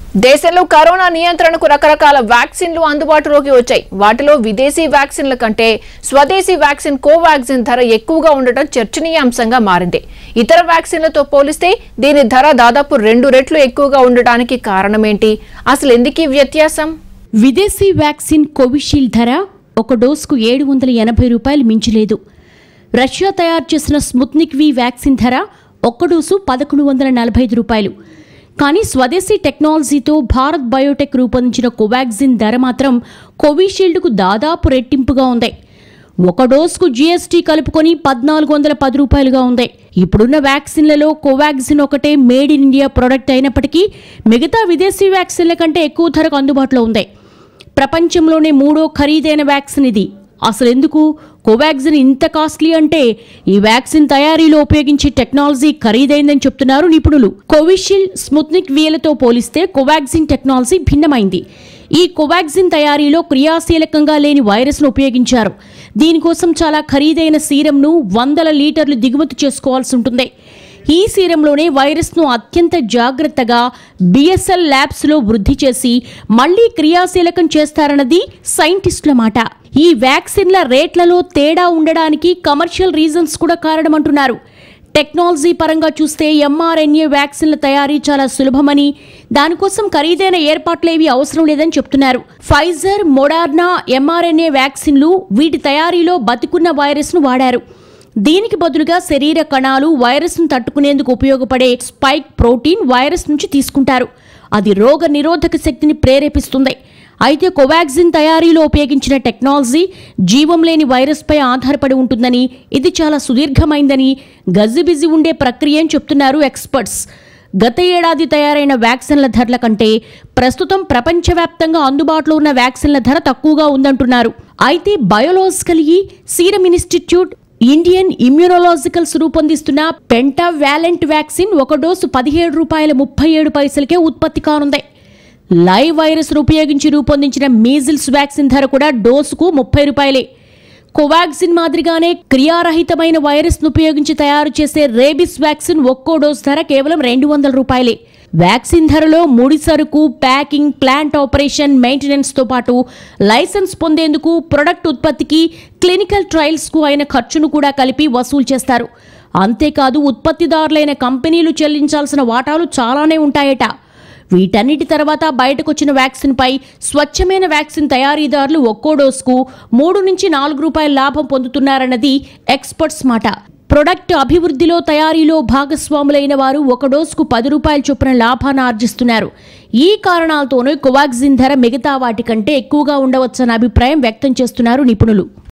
దేశంలో కరోనా నియంత్రణకు రకరకాల వ్యాక్సిన్లు అందుబాటులోకి వచ్చాయి. వాటిలో విదేశీ వ్యాక్సిన్ల కంటే స్వదేశీ వ్యాక్సిన్ కోవాక్సిన్ ధర ఎక్కువగా ఉండటం చర్చనీయాంశంగా మారింది. ఇతర వ్యాక్సిన్లతో పోలిస్తే దీని ధర దాదాపు 2 రెట్లు ఎక్కువగా ఉండడానికి కారణమేంటి? అసలు ఎందుకు ఈ వ్యత్యాసం? విదేశీ వ్యాక్సిన్ కోవిషీల్డ్ ధర ఒక డోసుకు 780 రూపాయలు మించలేదు. రష్యా తయారు చేసిన స్పుత్నిక్ వి వ్యాక్సిన్ ధర ఒక్క డోసు 1145 రూపాయలు. కానీ స్వదేశీ టెక్నాలజీతో భారత్ బయోటెక్ రూపొందించిన కోవాక్సిన్ ధర మాత్రం కోవిషీల్డ్కు దాదాపు రెట్టింపుగా ఉంది. ఒక డోసుకు జీఎస్టీ కలుపుకొని 1410 రూపాయలుగా ఉంది. ఇప్పుడున్న వ్యాక్సిన్లలో కోవాక్సిన్ ఒకటే మేడ్ ఇన్ ఇండియా ప్రోడక్ట్ అయినప్పటికీ మిగతా విదేశీ వ్యాక్సిన్ల కంటే ఎక్కువ ధరకు అందుబాటులో ఉంది. ప్రపంచంలోనే 3వ ఖరీదైన వ్యాక్సిన్ ఇది. అసలు ఎందుకు కోవాక్సిన్ ఇంత కాస్ట్లీ అంటే ఈ వ్యాక్సిన్ తయారీలో ఉపయోగించే టెక్నాలజీ ఖరీదైందని చెప్తున్నారు నిపుణులు. కోవిషీల్డ్, స్పుత్నిక్ వీలతో పోలిస్తే కోవాక్సిన్ టెక్నాలజీ భిన్నమైంది. ఈ కోవాక్సిన్ తయారీలో క్రియాశీలకంగా లేని వైరస్ను ఉపయోగించారు. దీనికోసం చాలా ఖరీదైన సీరంను 100 లీటర్లు దిగుమతి చేసుకోవాల్సి ఉంటుంది. ఈ సీరంలోనే వైరస్ను అత్యంత జాగ్రత్తగా బిఎస్ఎల్ ల్యాబ్స్లో వృద్ధి చేసి మళ్లీ క్రియాశీలకం చేస్తారన్నది సైంటిస్టుల మాట. ఈ వ్యాక్సిన్ల రేట్లలో తేడా ఉండడానికి కమర్షియల్ రీజన్స్ కూడా కారణమంటున్నారు. టెక్నాలజీ పరంగా చూస్తే ఎంఆర్ఎన్ఏ వ్యాక్సిన్ల తయారీ చాలా సులభమని, దానికోసం ఖరీదైన ఏర్పాట్లేవి అవసరం లేదని చెప్తున్నారు. ఫైజర్, మోడర్నా ఎంఆర్ఎన్ఏ వ్యాక్సిన్లు వీటి తయారీలో బతికున్న వైరస్ను వాడారు. దీనికి బదులుగా శరీర కణాలు వైరస్ను తట్టుకునేందుకు ఉపయోగపడే స్పైక్ ప్రోటీన్ వైరస్ నుంచి తీసుకుంటారు. అది రోగ నిరోధక శక్తిని ప్రేరేపిస్తుంది. అయితే కోవాక్సిన్ తయారీలో ఉపయోగించిన టెక్నాలజీ జీవం లేని వైరస్పై ఆధారపడి ఉంటుందని, ఇది చాలా సుదీర్ఘమైందని, గజిబిజి ఉండే ప్రక్రియ అని చెప్తున్నారు ఎక్స్పర్ట్స్. గత ఏడాది తయారైన వ్యాక్సిన్ల ధరల కంటే ప్రస్తుతం ప్రపంచవ్యాప్తంగా అందుబాటులో ఉన్న వ్యాక్సిన్ల ధర తక్కువగా ఉందంటున్నారు. అయితే biological serum institute, Indian immunologicals రూపొందిస్తున్న పెంటావాలెంట్ వ్యాక్సిన్ ఒక డోసు 17 రూపాయల 37 పైసలకే ఉత్పత్తి కానుంది. లైవ్ వైరస్ ఉపయోగించి రూపొందించిన మీజిల్స్ వ్యాక్సిన్ ధర కూడా డోసుకు 30 రూపాయలే. కోవాక్సిన్ మాదిరిగానే క్రియారహితమైన వైరస్ను ఉపయోగించి తయారు చేసే రేబిస్ వ్యాక్సిన్ ఒక్కో డోసు ధర కేవలం 200 రూపాయలే. వ్యాక్సిన్ ధరలో ముడి సరుకు, ప్యాకింగ్, ప్లాంట్ ఆపరేషన్, మెయింటెనెన్స్తో పాటు లైసెన్స్ పొందేందుకు, ప్రొడక్ట్ ఉత్పత్తికి, క్లినికల్ ట్రయల్స్కు అయిన ఖర్చును కూడా కలిపి వసూలు చేస్తారు. అంతేకాదు ఉత్పత్తిదారులైన కంపెనీలు చెల్లించాల్సిన వాటాలు చాలానే ఉంటాయట. వీటన్నిటి తర్వాత బయటకొచ్చిన వ్యాక్సిన్పై స్వచ్ఛమైన వ్యాక్సిన్ తయారీదారులు ఒక్కో డోసుకు 3 నుంచి 4 రూపాయల లాభం పొందుతున్నారన్నది ఎక్స్పర్ట్స్ మాట. ప్రొడక్ట్ అభివృద్ధిలో, తయారీలో భాగస్వాములైన వారు ఒక డోసుకు 10 రూపాయల చొప్పున లాభాన్ని ఆర్జిస్తున్నారు. ఈ కారణాలతోనే కోవాక్సిన్ ధర మిగతా వాటి కంటే ఎక్కువగా ఉండవచ్చన్న అభిప్రాయం వ్యక్తం చేస్తున్నారు నిపుణులు.